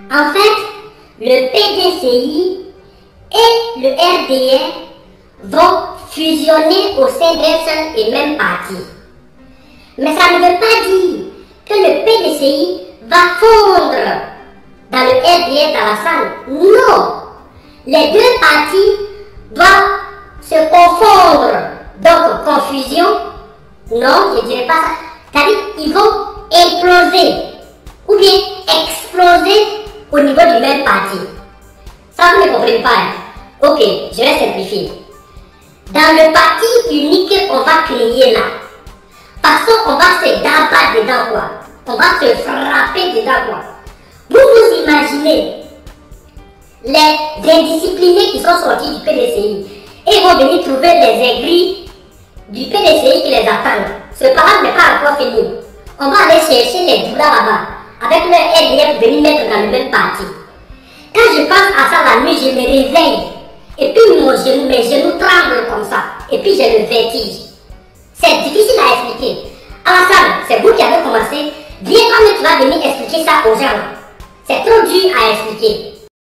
En fait, le PDCI et le RDR vont fusionner au sein d'un seul et même parti. Mais ça ne veut pas dire que le PDCI va fondre dans le RDR dans la salle. Non! Les deux partis doivent se confondre. Donc, confusion, non, je ne dirais pas ça. C'est-à-dire qu'ils vont imploser ou bien exploser au niveau du même parti. Ça, vous ne comprenez pas. Hein? Ok, je vais simplifier. Dans le parti unique qu'on va créer là, parce qu'on va se d'abattre dedans quoi. On va se frapper dedans quoi. Vous vous imaginez les indisciplinés qui sont sortis du PDCI et vont venir trouver les aigris du PDCI qui les attendent. Ce parade n'est pas encore fini. On va aller chercher les doulas là-bas avec leur RDR pour venir mettre dans le même parti. Quand je pense à ça la nuit, je me réveille. Et puis mes genoux tremblent comme ça. Et puis j'ai le vertige. C'est difficile à expliquer. Alassane, c'est vous qui avez commencé. Viens quand même tu vas venir expliquer ça aux gens. C'est trop dur à expliquer.